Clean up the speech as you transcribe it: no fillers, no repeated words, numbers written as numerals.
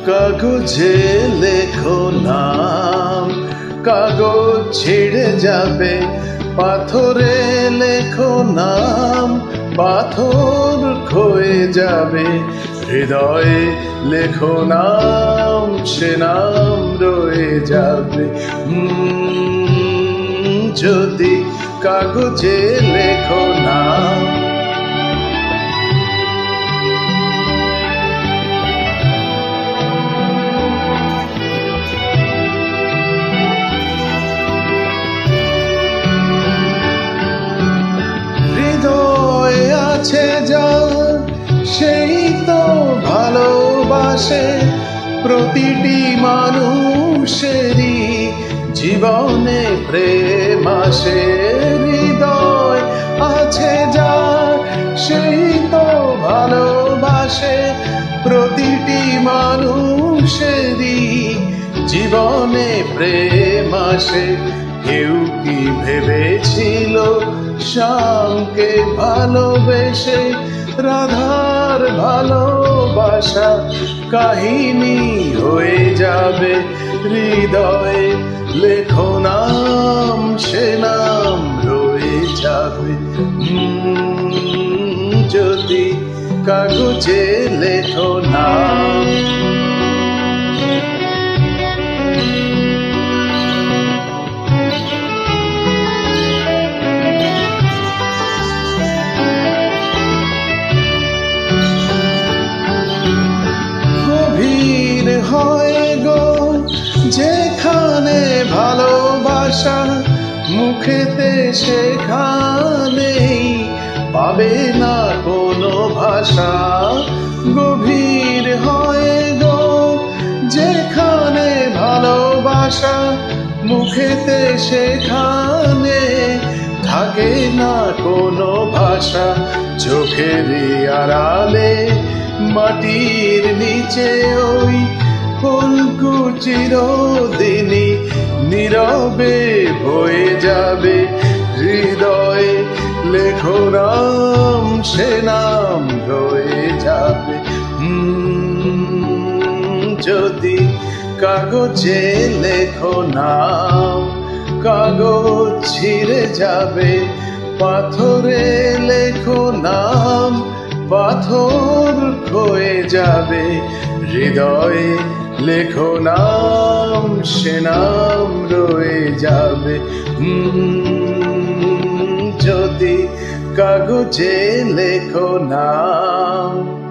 কাগজে লেখো নাম, কাগজ ছিঁড়ে যাবে, পাথরে লেখো নাম, পাথর ক্ষয়ে যাবে। হৃদয়ে লেখো নাম, সে নাম রয়ে যাবে। যদি কাগজে লেখো নাম। হৃদয়ে আছে যার, সেই তো ভালোবাসে। প্রতিটি মানুষেরই জীবনে প্রেম আসে। হৃদয় আছে যার, সেই তো ভালোবাসে। প্রতিটি মানুষেরই জীবনে প্রেম আসে। কেউ কি ভেবেছিল শ্যামকে ভালোবেসে রাধার ভালোবাসা কাহিনী হয়ে যাবে। হৃদয়ে লেখো নাম, সে নাম রয়ে যাবে। যদি কাগজে লেখো নাম। গভীর হয় গো যেখানে ভালোবাসা, মুখেতে সেখানেই পাবে না কোনো ভাষা। গভীর হয় গো যেখানে ভালোবাসা, মুখেতে সেখানে থাকে না কোনো ভাষা। চোখেরই আড়ালে মাটির নিচে ওই ফুলকু চিরদিনই নীরবে বয়ে যাবে। হৃদয়ে লেখো নাম, সে নাম রয়ে যাবে। যদি কাগজে লেখো নাম, কাগজ ছিঁড়ে যাবে, পাথরে লেখো নাম, পাথর ক্ষয়ে যাবে। হৃদয়ে লেখো নাম, সে নাম রয়ে যাবে। যদি কাগজে লেখো নাম।